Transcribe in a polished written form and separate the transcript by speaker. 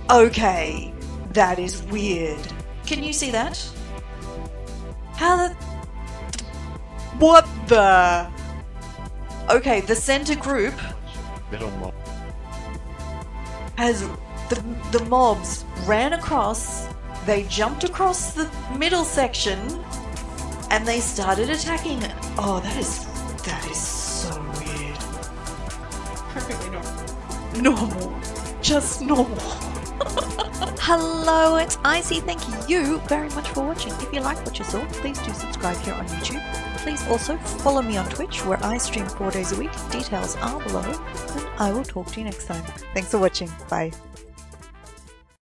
Speaker 1: Okay, that is weird. Can you see that? How the... What the... Okay, the center group
Speaker 2: Middle mob.
Speaker 1: has... The mobs ran across, they jumped across the middle section, and they started attacking it. Oh, that is so weird.
Speaker 3: Perfectly normal.
Speaker 1: Normal. Just normal.
Speaker 4: Hello, it's Icy. Thank you very much for watching. If you like what you saw, please do subscribe here on YouTube. Please also follow me on Twitch, where I stream 4 days a week. Details are below, and I will talk to you next time. Thanks for watching. Bye.